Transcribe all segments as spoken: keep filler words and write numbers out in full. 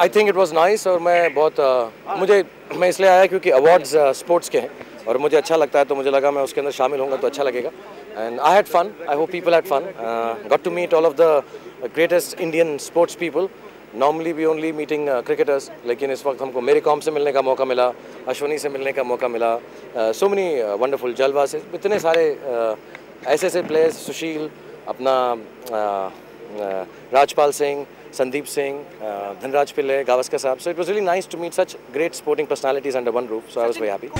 I think it was nice और मैं बहुत uh, मुझे मैं इसलिए आया क्योंकि अवार्ड्स स्पोर्ट्स के हैं और मुझे अच्छा लगता है, तो मुझे लगा मैं उसके अंदर शामिल होऊंगा तो अच्छा लगेगा। And I had fun, I hope people had fun, got to meet all of the greatest Indian sports people. Normally we only meeting cricketers, लेकिन इस वक्त हमको मेरी कॉम से मिलने का मौका मिला, अश्विनी से मिलने का मौका मिला, सो मेनी वंडरफुल जलवा से, इतने सारे uh, ऐसे ऐसे प्लेयर्स, सुशील, अपना uh, uh, राजपाल सिंह, संदीप सिंह, धनराज पिल्ले, गावस्कर साहब. So it was really nice to meet such great sporting personalities under one roof. So I was very happy.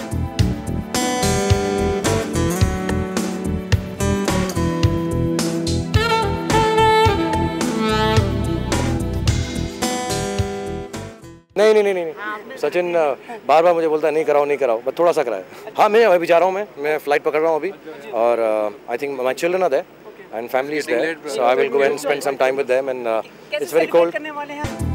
नहीं नहीं नहीं नहीं सचिन बार बार मुझे बोलता है नहीं कराओ नहीं कराओ, बस थोड़ा सा कराया. हाँ मैं अभी जा रहा हूँ, मैं मैं फ्लाइट पकड़ रहा हूँ अभी, और I think my children are there and family is there, so I will go and spend some time with them, and uh, it's very cold.